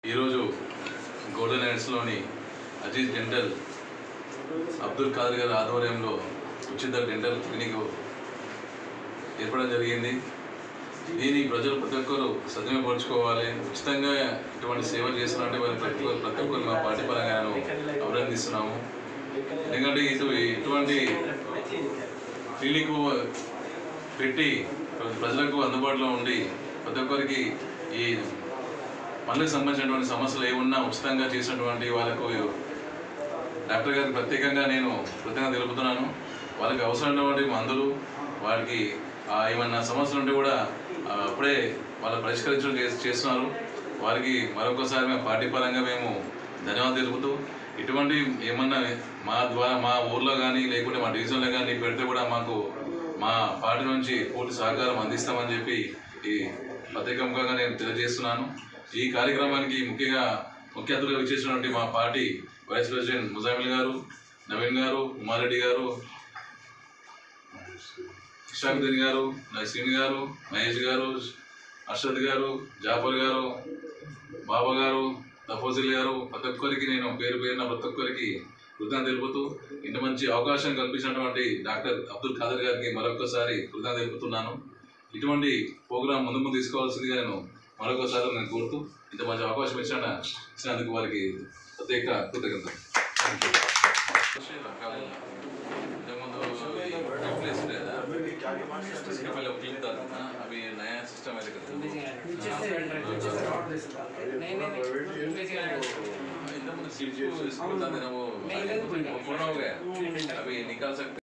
ఈరోజు గోల్డెన్ హైట్స్లోని అజీజ్ డెంటల్ అబ్దుల్ ఖాదర్ గారి ఆధ్వర్యంలో ఉచిత డెంటల్ క్లినిక్ ఏర్పడడం జరిగింది. దీన్ని ప్రజలు ప్రతి ఒక్కరు సద్వినియోగపరుచుకోవాలి. ఉచితంగా ఇటువంటి సేవలు చేస్తున్నట్టు ప్రతి ఒక్కరు మా పార్టీ పరంగా అభినందిస్తున్నాము. ఎందుకంటే ఇటువంటి క్లినిక్ పెట్టి ప్రజలకు అందుబాటులో ఉండి ప్రతి ఒక్కరికి ఈ పనులకు సంబంధించినటువంటి సమస్యలు ఏమున్నా ఉచితంగా చేసినటువంటి వాళ్ళకు డాక్టర్ గారికి ప్రత్యేకంగా నేను కృతజ్ఞత తెలుపుతున్నాను. వాళ్ళకి అవసరమైనటువంటి మందులు, వారికి ఏమన్నా సమస్యలు ఉంటే కూడా అప్పుడే వాళ్ళు పరిష్కరించడం చేస్తున్నారు. వారికి మరొకసారి మేము పార్టీ పరంగా మేము ధన్యవాదాలు తెలుపుతూ, ఇటువంటి ఏమన్నా మా ద్వారా మా ఊర్లో కానీ లేకుంటే మా డివిజన్లో కానీ పెడితే కూడా మాకు మా పార్టీ నుంచి పూర్తి సహకారం అందిస్తామని చెప్పి ఈ ప్రత్యేకంగా నేను తెలియజేస్తున్నాను. ఈ కార్యక్రమానికి ముఖ్య అతిథులుగా విచ్చేసినటువంటి మా పార్టీ వైస్ ప్రెసిడెంట్ ముజామిల్ గారు, నవీన్ గారు, ఉమారెడ్డి గారు, ఇషాకుద్దీన్ గారు, నసీన్ గారు, మహేష్ గారు, అర్షద్ గారు, జాఫర్ గారు, బాబా గారు, తఫోజిల్ గారు, ప్రతి ఒక్కరికి నేను పేరు పేరున ప్రతి ఒక్కరికి కృతజ్ఞత తెలుపుతూ, ఇంత మంచి అవకాశం కల్పించినటువంటి డాక్టర్ అబ్దుల్ ఖాదర్ గారికి మరొకసారి కృతజ్ఞత తెలుపుతున్నాను. ఇటువంటి ప్రోగ్రాం ముందు తీసుకోవాల్సిందిగా మరొకసారి నేను కోరుతూ, ఇంత మంచి అవకాశం ఇచ్చినందుకు వారికి ప్రత్యేక కృతజ్ఞత. अभी नया सिस्टम है वो पूरा हो गया, अभी निकाल सकते